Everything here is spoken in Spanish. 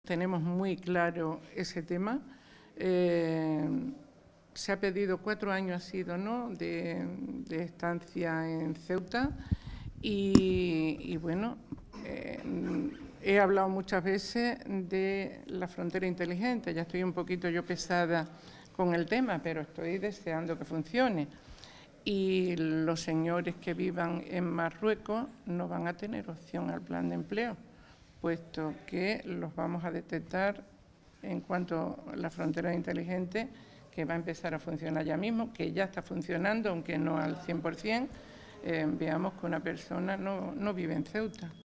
tenemos muy claro ese tema. Se ha pedido 4 años, ha sido, ¿no?, de estancia en Ceuta y bueno, he hablado muchas veces de la frontera inteligente. Ya estoy un poquito yo pesada con el tema, pero estoy deseando que funcione. Y los señores que vivan en Marruecos no van a tener opción al plan de empleo, puesto que los vamos a detectar en cuanto a la frontera inteligente, que va a empezar a funcionar ya mismo, que ya está funcionando, aunque no al 100%, veamos que una persona no vive en Ceuta.